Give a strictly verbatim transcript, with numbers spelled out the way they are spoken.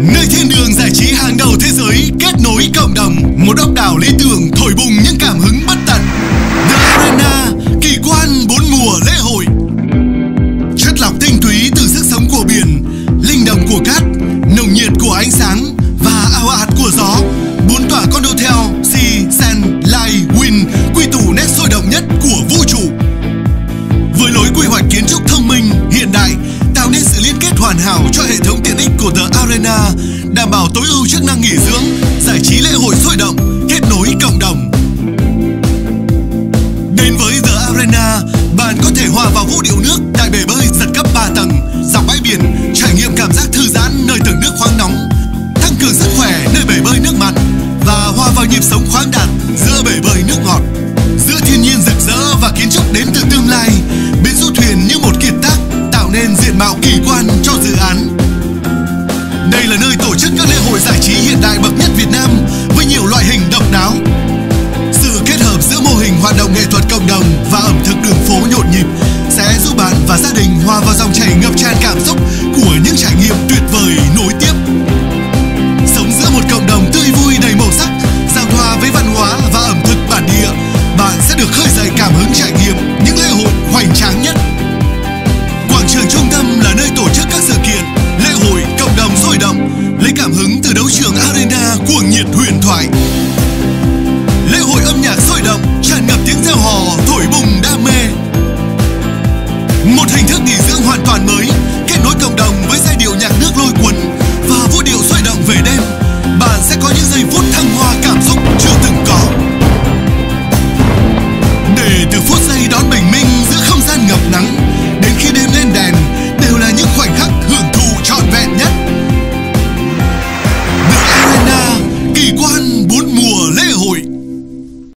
Nơi thiên đường giải trí hàng đầu thế giới, kết nối cộng đồng. Một ốc đảo lý tưởng thổi bùng những cảm hứng bất tận. The Arena, kỳ quan bốn mùa lễ hội. Chất lọc tinh túy từ sức sống của biển, linh động của cát, nồng nhiệt của ánh sáng và ào ạt của gió. Bốn tòa condotel Sea, Sand, Light, Wind quy tụ nét sôi động nhất của vũ trụ. Với lối quy hoạch kiến trúc thông minh, hiện đại, tạo nên sự liên kết hoàn hảo cho hệ thống tiện ích của The Arena, đảm bảo tối ưu chức năng nghỉ dưỡng, giải trí lễ hội sôi động, kết nối cộng đồng. Đến với The Arena, bạn có thể hòa vào vũ điệu nước tại bể bơi giật cấp ba tầng, dọc bãi biển, trải nghiệm cảm giác thư giãn nơi tầng nước khoáng nóng, tăng cường sức khỏe nơi bể bơi nước mặn và hòa vào nhịp sống khoáng đạt giữa bể bơi nước ngọt. Giữa thiên nhiên rực rỡ và kiến trúc đến từ tương lai, bến du thuyền như một kiệt tác tạo nên diện mạo kỳ quan cho dự án. Đây là nơi tổ chức các lễ hội giải trí hiện đại bậc nhất Việt Nam với nhiều loại hình độc đáo. Sự kết hợp giữa mô hình hoạt động nghệ thuật cộng đồng và ẩm thực đường phố nhộn nhịp sẽ giúp bạn và gia đình hòa vào dòng chảy ngập tràn cảm xúc của những trải nghiệm tuyệt vời nối tiếp. Sống giữa một cộng đồng tươi vui đầy màu sắc, giao thoa với văn hóa và ẩm thực bản địa, bạn sẽ được khơi dậy cảm hứng trải nghiệm những lễ hội hoành tráng nhất. Quảng trường trung tâm là nơi tổ chức các sự kiện, lễ hội cộng đồng sôi động, lấy cảm hứng từ đấu trường Arena cuồng nhiệt huyền thoại.